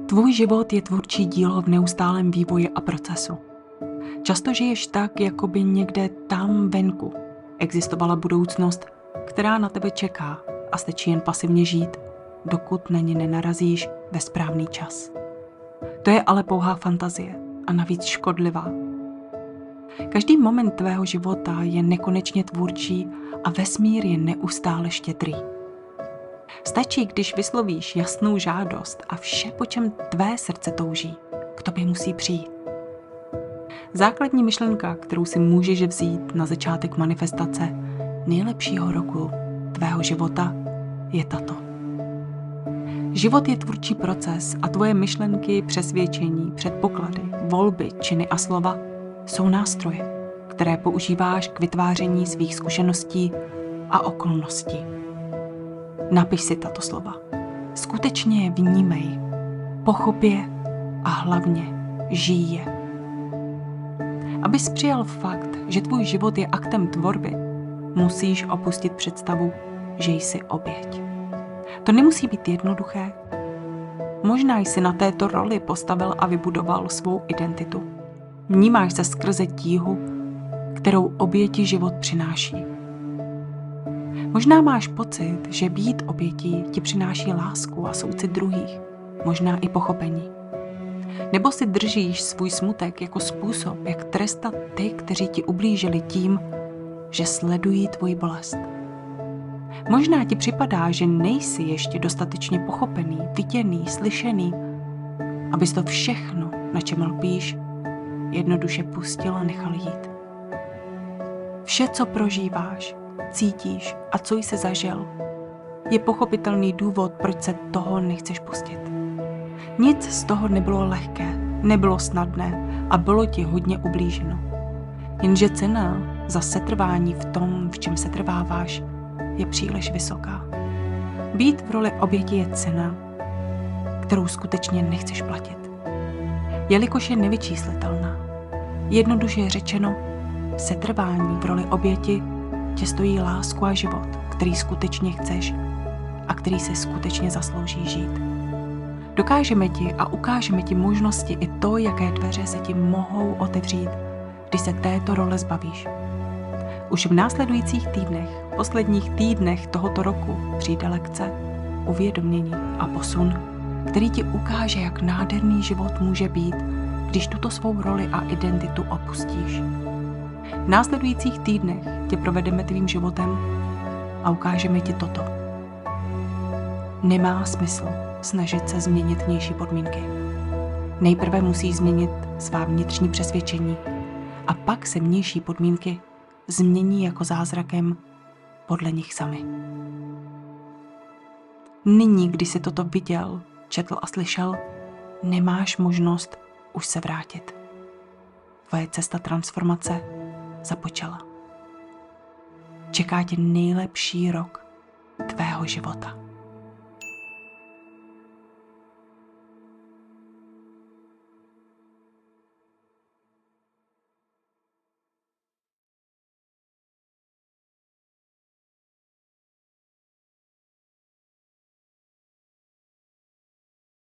Tvůj život je tvůrčí dílo v neustálém vývoji a procesu. Často žiješ tak, jako by někde tam venku existovala budoucnost, která na tebe čeká a stačí jen pasivně žít, dokud na ní nenarazíš ve správný čas. To je ale pouhá fantazie a navíc škodlivá. Každý moment tvého života je nekonečně tvůrčí a vesmír je neustále štědrý. Stačí, když vyslovíš jasnou žádost a vše, po čem tvé srdce touží, k tobě musí přijít. Základní myšlenka, kterou si můžeš vzít na začátek manifestace nejlepšího roku tvého života, je tato. Život je tvůrčí proces a tvoje myšlenky, přesvědčení, předpoklady, volby, činy a slova jsou nástroje, které používáš k vytváření svých zkušeností a okolností. Napiš si tato slova. Skutečně je vnímej, pochop je a hlavně žij je. Abys přijal fakt, že tvůj život je aktem tvorby, musíš opustit představu, že jsi oběť. To nemusí být jednoduché. Možná jsi na této roli postavil a vybudoval svou identitu. Vnímáš se skrze tíhu, kterou oběti život přináší. Možná máš pocit, že být obětí ti přináší lásku a soucit druhých, možná i pochopení. Nebo si držíš svůj smutek jako způsob, jak trestat ty, kteří ti ublížili tím, že sledují tvoji bolest. Možná ti připadá, že nejsi ještě dostatečně pochopený, viděný, slyšený, abys to všechno, na čem lpíš, jednoduše pustil a nechal jít. Vše, co prožíváš, cítíš a co jsi zažil, je pochopitelný důvod, proč se toho nechceš pustit. Nic z toho nebylo lehké, nebylo snadné a bylo ti hodně ublíženo. Jenže cena za setrvání v tom, v čem setrváváš, je příliš vysoká. Být v roli oběti je cena, kterou skutečně nechceš platit. Jelikož je nevyčíslitelná. Jednoduše řečeno, setrvání v roli oběti tě stojí lásku a život, který skutečně chceš a který se skutečně zaslouží žít. Dokážeme ti a ukážeme ti možnosti i to, jaké dveře se ti mohou otevřít, když se této role zbavíš. Už v následujících týdnech, posledních týdnech tohoto roku přijde lekce, uvědomění a posun, který ti ukáže, jak nádherný život může být, když tuto svou roli a identitu opustíš. V následujících týdnech tě provedeme tvým životem a ukážeme ti toto. Nemá smysl snažit se změnit vnější podmínky. Nejprve musíš změnit svá vnitřní přesvědčení a pak se vnější podmínky změní jako zázrakem podle nich sami. Nyní, kdy jsi toto viděl, četl a slyšel, nemáš možnost už se vrátit. Tvoje cesta transformace započala. Čeká tě nejlepší rok tvého života.